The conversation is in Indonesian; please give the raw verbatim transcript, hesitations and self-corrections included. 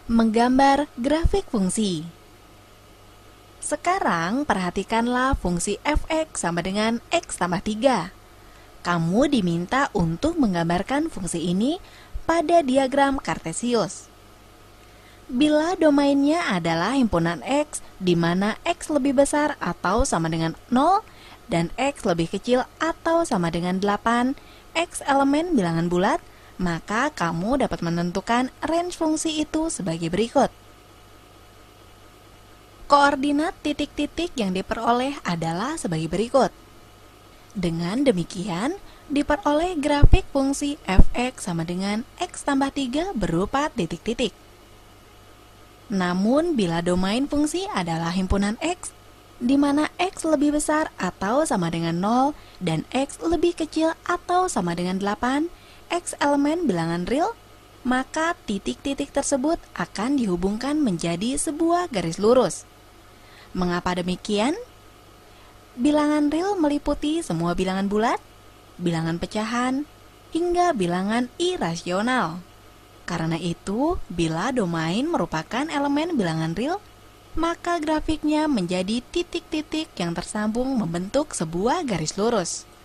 Menggambar grafik fungsi. Sekarang perhatikanlah fungsi f(x) sama dengan x tambah tiga. Kamu diminta untuk menggambarkan fungsi ini pada diagram Kartesius. Bila domainnya adalah himpunan x, di mana x lebih besar atau sama dengan nol, dan x lebih kecil atau sama dengan delapan, x elemen bilangan bulat, maka kamu dapat menentukan range fungsi itu sebagai berikut. Koordinat titik-titik yang diperoleh adalah sebagai berikut. Dengan demikian, diperoleh grafik fungsi f(x) sama dengan x tambah tiga berupa titik-titik. Namun, bila domain fungsi adalah himpunan x, di mana x lebih besar atau sama dengan nol, dan x lebih kecil atau sama dengan delapan, x elemen bilangan real, maka titik-titik tersebut akan dihubungkan menjadi sebuah garis lurus. Mengapa demikian? Bilangan real meliputi semua bilangan bulat, bilangan pecahan, hingga bilangan irasional. Karena itu, bila domain merupakan elemen bilangan real, maka grafiknya menjadi titik-titik yang tersambung membentuk sebuah garis lurus.